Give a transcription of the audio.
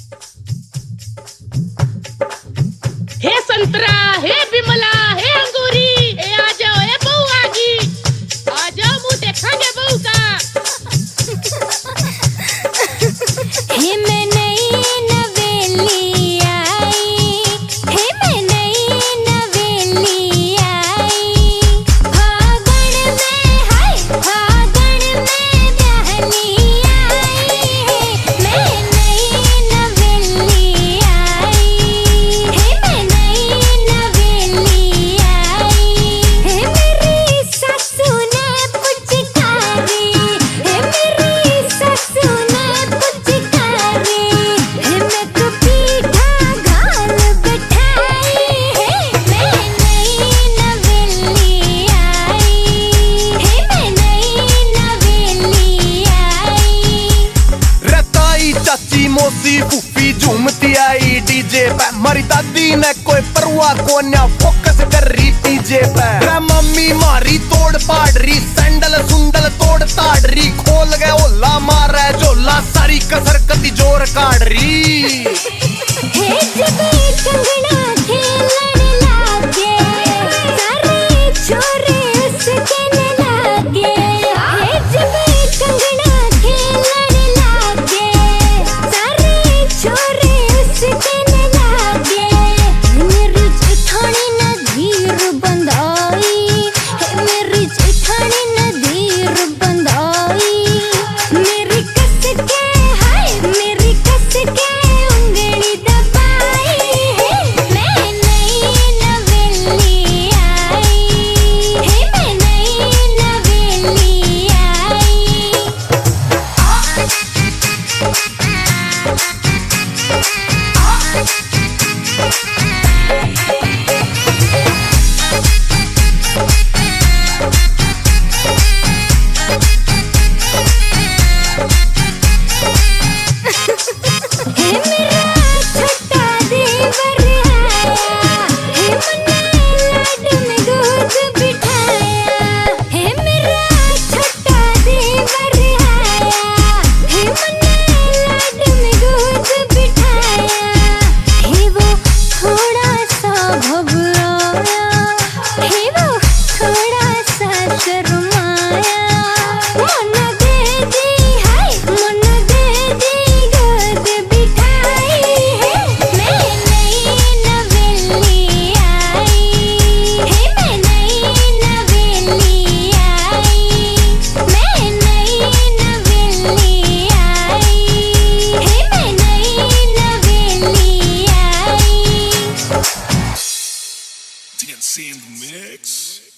हे संतरा, हे बिमला, हे अंगूरी, ए आ जाओ, ए बहू आगी, आ जाओ मुँह देखांगे बहू का। हे मैं नई नवेली आई, हे मैं नई नवेली आई, फागुन में हाय फागुन में बहली आई, मैं नई नवेली आई, हे मैं नई नवेली आई, हे मेरी सासू ने पुचकारी, हे मेरी सासू ने पुचकारी, हे मैं तो पीठा घाल बैठाई, हे मैं नई नवेली आई, हे मैं नई नवेली आई। रताई चाची मोसी फूफी झूमती आई डीजे पे, मारी दादी ने कोई परवाह को ना फोकस कर रही डीजे पे। मम्मी मारी तोड़ पाड़ रही, सैंडल सुंडल तोड़ ताड़ रही, खोल गए ओला मार रहा झोला, सारी कसर कदी जोर काट रही। हे जब कंगना खेलने लागे, सारे छोरे उसके लागे, हे जब कंगना खेलने लागे, सारे छोरे उसके लागे, मेरी जेठानी ने धीर बंधाई, हे मेरी जेठानी ने धीर बंधाई, मेरी कस के हाय मेरी कस के उंगली दबाई, हे मैं नई नवेली आई, हे मैं नई नवेली आई। हे मेरा छोटा देवर आया, हे मन्ने लाड में दूध बिठाया, हे मेरा छोटा देवर आया, हे मन्ने लाड में दूध बिठाया, हे वो थोड़ा सा घबराया, हे वो थोड़ा सा शर्माया, मन दे दी हाय मन दे दी गोद बिठाई, हे मैं नई नवेली आई, हे मैं नई नवेली आई, मैं नई नवेली आई, हे मैं नई नवेली आई। DNC in the mix.